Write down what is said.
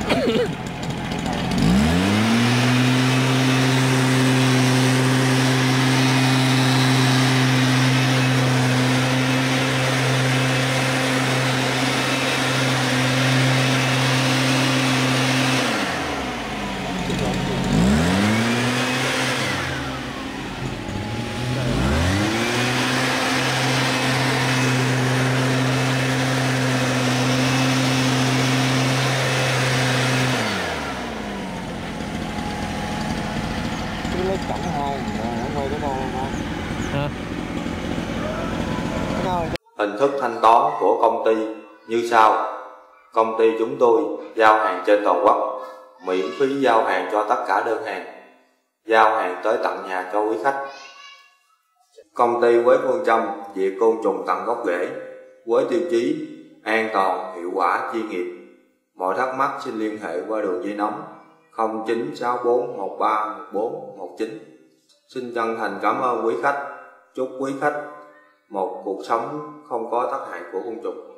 Cảnh hai quay cái đâu hả? Hình thức thanh toán của công ty như sau. Công ty chúng tôi giao hàng trên toàn quốc, miễn phí giao hàng cho tất cả đơn hàng, giao hàng tới tận nhà cho quý khách. Công ty với phương châm diệt côn trùng tận gốc rễ, với tiêu chí an toàn, hiệu quả, chuyên nghiệp. Mọi thắc mắc xin liên hệ qua đường dây nóng 0964131419. Xin chân thành cảm ơn quý khách. Chúc quý khách một cuộc sống không có tác hại của côn trùng.